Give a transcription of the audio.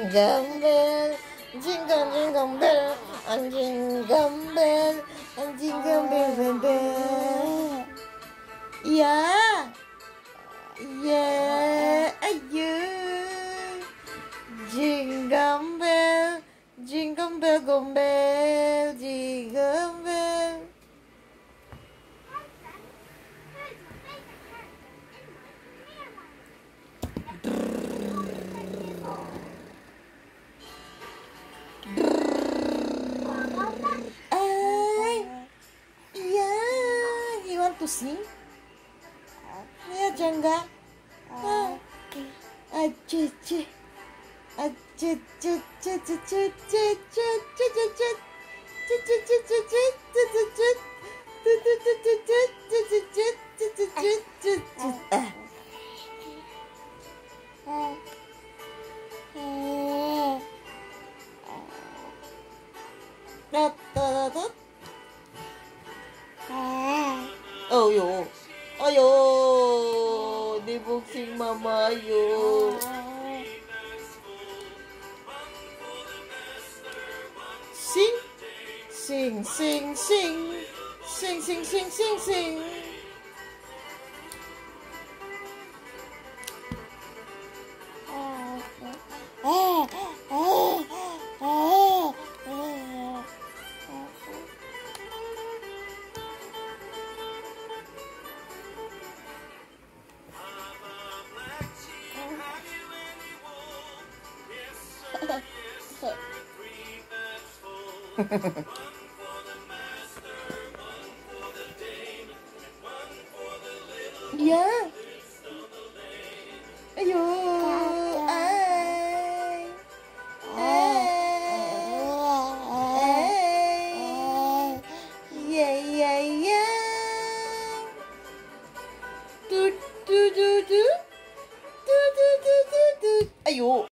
Jingle bell, jingle bell, and jingle bell, and jingle bell, bell. Ya, ya, ayo. Jingle bell, jingle bell, gombel, jingle bell. You want to sing? Ya, enggak. Oh yo, ayo, dibuksing mama ayo. Sing, sing, sing, sing, sing, sing, sing, sing, sing. Ya, ayo, ya, ya, ya, tut, tut, tut, tut, tut, tut, tut, tut, ayo.